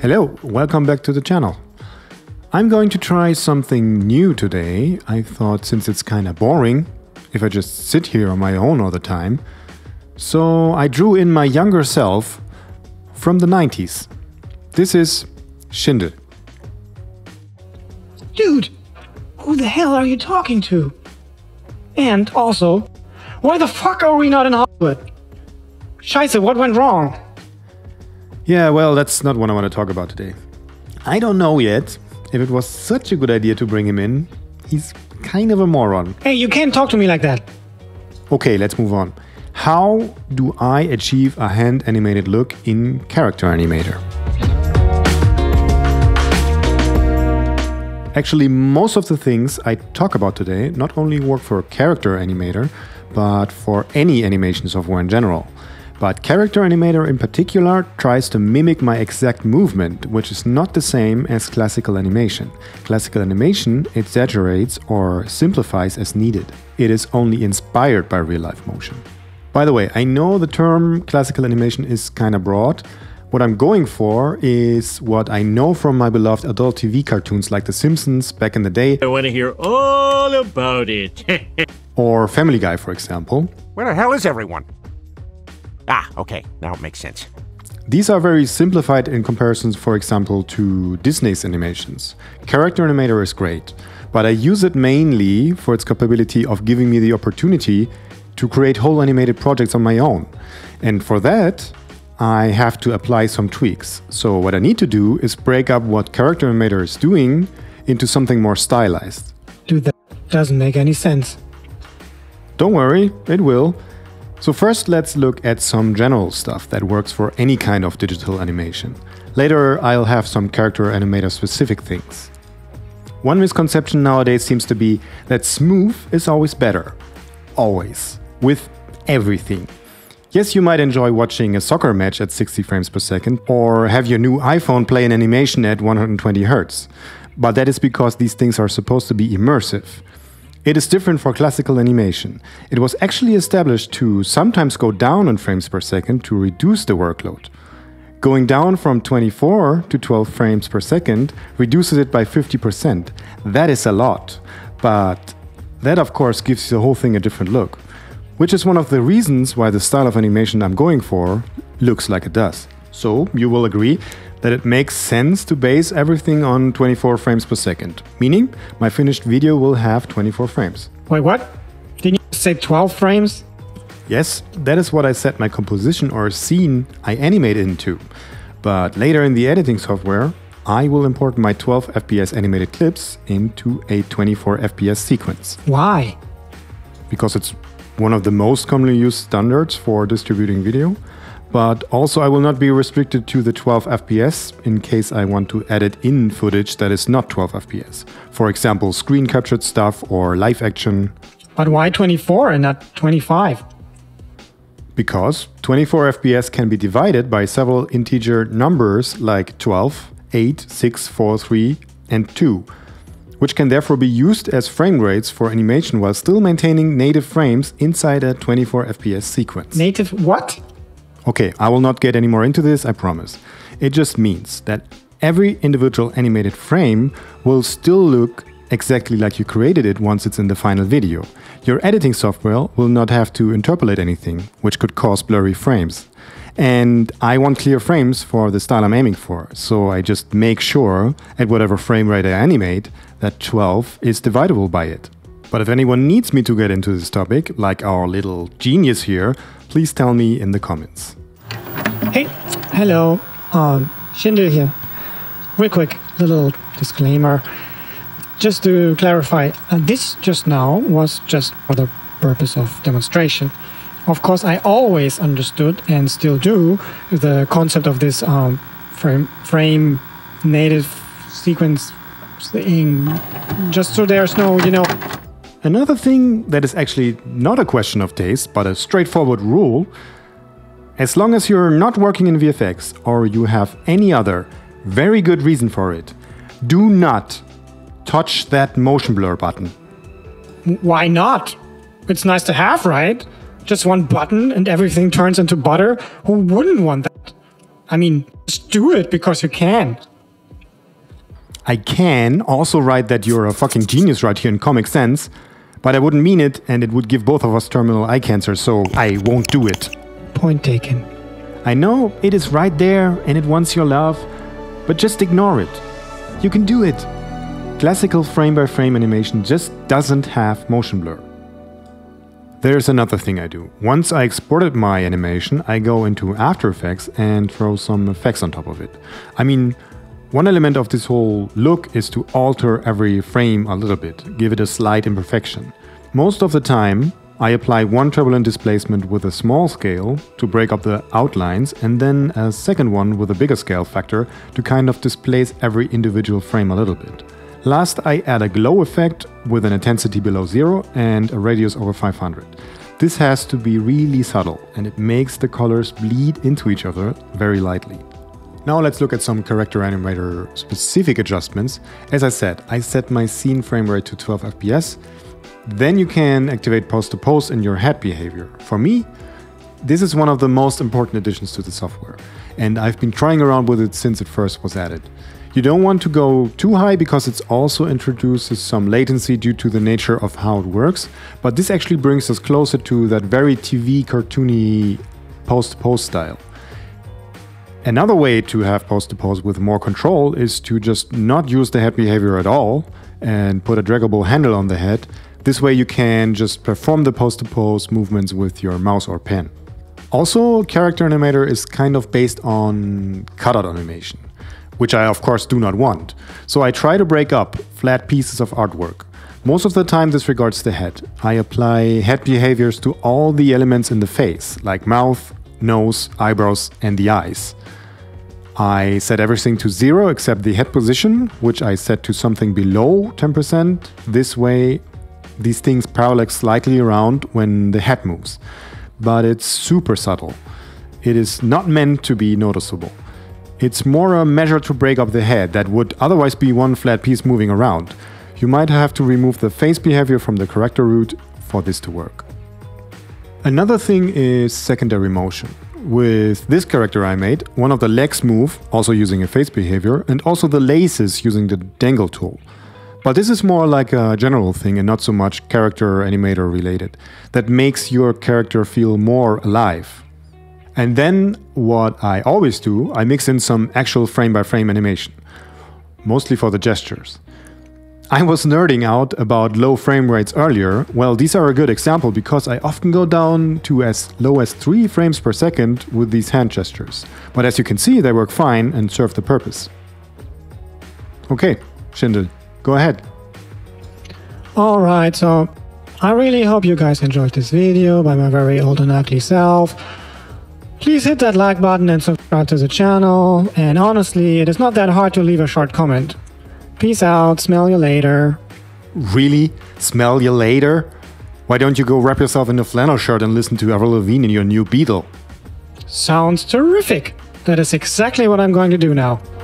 Hello, welcome back to the channel. I'm going to try something new today. I thought since it's kinda boring if I just sit here on my own all the time, so I drew in my younger self from the 90s. This is Schindel. Dude, who the hell are you talking to? And also, why the fuck are we not in Hollywood? Scheiße, what went wrong? Yeah, well, that's not what I want to talk about today. I don't know yet if it was such a good idea to bring him in. He's kind of a moron. Hey, you can't talk to me like that. Okay, let's move on. How do I achieve a hand-animated look in Character Animator? Actually, most of the things I talk about today not only work for Character Animator, but for any animation software in general. But Character Animator in particular tries to mimic my exact movement, which is not the same as classical animation. Classical animation exaggerates or simplifies as needed. It is only inspired by real-life motion. By the way, I know the term classical animation is kinda broad. What I'm going for is what I know from my beloved adult TV cartoons like The Simpsons back in the day. I want to hear all about it. Or Family Guy, for example. Where the hell is everyone? Ah, okay, now it makes sense. These are very simplified in comparison, for example, to Disney's animations. Character Animator is great, but I use it mainly for its capability of giving me the opportunity to create whole animated projects on my own. And for that, I have to apply some tweaks. So what I need to do is break up what Character Animator is doing into something more stylized. Dude, that doesn't make any sense. Don't worry, it will. So first let's look at some general stuff that works for any kind of digital animation. Later I'll have some Character Animator specific things. One misconception nowadays seems to be that smooth is always better. Always. With everything. Yes, you might enjoy watching a soccer match at 60 frames per second or have your new iPhone play an animation at 120 Hz. But that is because these things are supposed to be immersive. It is different for classical animation. It was actually established to sometimes go down in frames per second to reduce the workload. Going down from 24 to 12 frames per second reduces it by 50%. That is a lot, but that of course gives the whole thing a different look, which is one of the reasons why the style of animation I'm going for looks like it does. So you will agree that it makes sense to base everything on 24 frames per second, meaning my finished video will have 24 frames. Wait, what? Didn't you say 12 frames? Yes, that is what I set my composition or scene I animate into. But later in the editing software, I will import my 12 FPS animated clips into a 24 FPS sequence. Why? Because it's one of the most commonly used standards for distributing video. But also I will not be restricted to the 12 FPS in case I want to edit in footage that is not 12 FPS. For example, screen captured stuff or live action. But why 24 and not 25? Because 24 FPS can be divided by several integer numbers like 12, 8, 6, 4, 3 and 2, which can therefore be used as frame rates for animation while still maintaining native frames inside a 24 FPS sequence. Native what? Okay, I will not get any more into this, I promise. It just means that every individual animated frame will still look exactly like you created it once it's in the final video. Your editing software will not have to interpolate anything, which could cause blurry frames. And I want clear frames for the style I'm aiming for, so I just make sure at whatever frame rate I animate that 12 is divisible by it. But if anyone needs me to get into this topic, like our little genius here, please tell me in the comments. Hey, hello, Schindel here. Real quick, little disclaimer. Just to clarify, this just now was just for the purpose of demonstration. Of course, I always understood and still do the concept of this frame native sequence thing, just so there's no, Another thing that is actually not a question of taste, but a straightforward rule: as long as you're not working in VFX or you have any other very good reason for it, do not touch that motion blur button. Why not? It's nice to have, right? Just one button and everything turns into butter. Who wouldn't want that? I mean, just do it because you can. I can also write that you're a fucking genius right here in Comic Sans, but I wouldn't mean it, and it would give both of us terminal eye cancer, so I won't do it. Point taken. I know it is right there and it wants your love, but just ignore it. You can do it. Classical frame-by-frame animation just doesn't have motion blur. There's another thing I do. Once I exported my animation, I go into After Effects and throw some effects on top of it. I mean, one element of this whole look is to alter every frame a little bit, give it a slight imperfection. Most of the time, I apply one turbulent displacement with a small scale to break up the outlines, and then a second one with a bigger scale factor to kind of displace every individual frame a little bit. Last, I add a glow effect with an intensity below 0 and a radius over 500. This has to be really subtle, and it makes the colors bleed into each other very lightly. Now let's look at some Character Animator specific adjustments. As I said, I set my scene frame rate to 12 FPS. Then you can activate pose-to-pose in your head behavior. For me, this is one of the most important additions to the software, and I've been trying around with it since it first was added. You don't want to go too high because it also introduces some latency due to the nature of how it works, but this actually brings us closer to that very TV cartoony pose-to-pose style. Another way to have pose-to-pose with more control is to just not use the head behavior at all and put a draggable handle on the head. This way you can just perform the pose-to-pose movements with your mouse or pen. Also, Character Animator is kind of based on cutout animation, which I of course do not want. So I try to break up flat pieces of artwork. Most of the time this regards the head. I apply head behaviors to all the elements in the face, like mouth, nose, eyebrows, and the eyes. I set everything to 0 except the head position, which I set to something below 10%. This way, these things parallax slightly around when the head moves. But it's super subtle. It is not meant to be noticeable. It's more a measure to break up the head that would otherwise be one flat piece moving around. You might have to remove the face behavior from the character root for this to work. Another thing is secondary motion. With this character I made, one of the legs move, also using a face behavior, and also the laces using the dangle tool. But this is more like a general thing and not so much Character Animator related. That makes your character feel more alive. And then, what I always do, I mix in some actual frame-by-frame animation. Mostly for the gestures. I was nerding out about low frame rates earlier. Well, these are a good example because I often go down to as low as 3 frames per second with these hand gestures. But as you can see, they work fine and serve the purpose. Okay, Schindel, go ahead. Alright, so I really hope you guys enjoyed this video by my very old and ugly self. Please hit that like button and subscribe to the channel. And honestly, it is not that hard to leave a short comment. Peace out, smell you later. Really? Smell you later? Why don't you go wrap yourself in a flannel shirt and listen to Avril Lavigne in your new Beetle? Sounds terrific. That is exactly what I'm going to do now.